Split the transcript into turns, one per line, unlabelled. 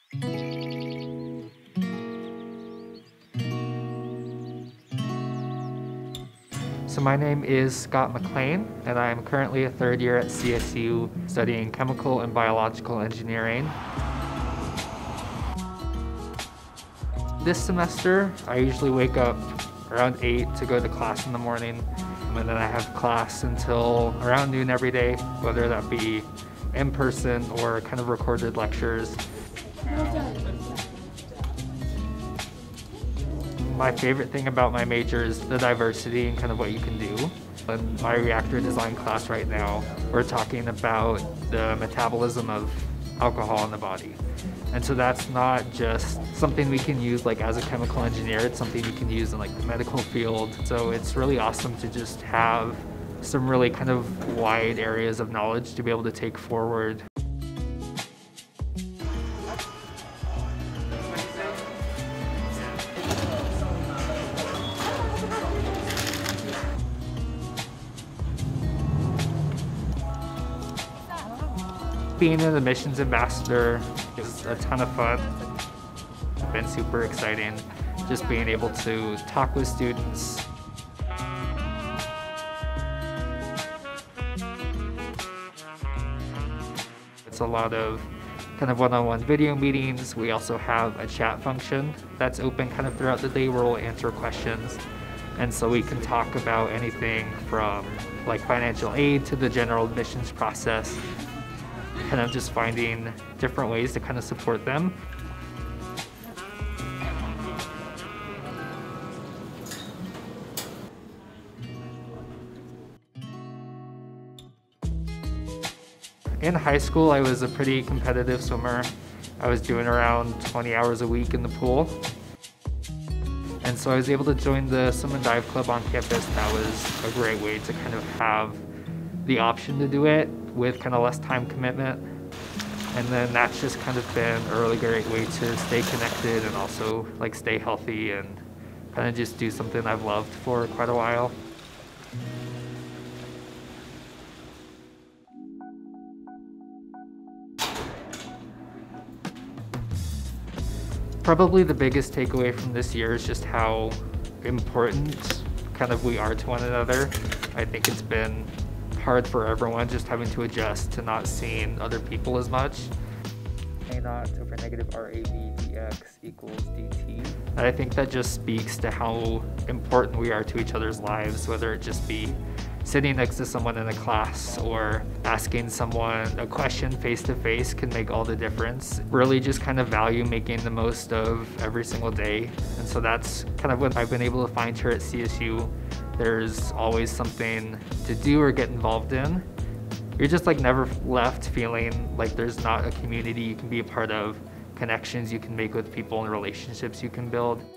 So my name is Scott McLean, and I am currently a third year at CSU studying chemical and biological engineering. This semester, I usually wake up around 8 to go to class in the morning, and then I have class until around noon every day, whether that be in person or kind of recorded lectures. My favorite thing about my major is the diversity and kind of what you can do. In my reactor design class right now, we're talking about the metabolism of alcohol in the body. And so that's not just something we can use like as a chemical engineer, it's something you can use in like the medical field. So it's really awesome to just have some really kind of wide areas of knowledge to be able to take forward. Being an admissions ambassador is a ton of fun. It's been super exciting, just being able to talk with students. It's a lot of kind of one-on-one video meetings. We also have a chat function that's open kind of throughout the day where we'll answer questions. And so we can talk about anything from like financial aid to the general admissions process. Kind of just finding different ways to kind of support them. In high school, I was a pretty competitive swimmer. I was doing around 20 hours a week in the pool. And so I was able to join the swim and dive club on campus. That was a great way to kind of have the option to do it with kind of less time commitment. And then that's just kind of been a really great way to stay connected and also like stay healthy and kind of just do something I've loved for quite a while. Probably the biggest takeaway from this year is just how important kind of we are to one another. I think it's been hard for everyone just having to adjust to not seeing other people as much. A naught over negative RAV dx equals dt. And I think that just speaks to how important we are to each other's lives, whether it just be sitting next to someone in a class or asking someone a question face to face can make all the difference. Really just kind of value making the most of every single day. And so that's kind of what I've been able to find here at CSU. There's always something to do or get involved in. You're just like never left feeling like there's not a community you can be a part of, connections you can make with people and relationships you can build.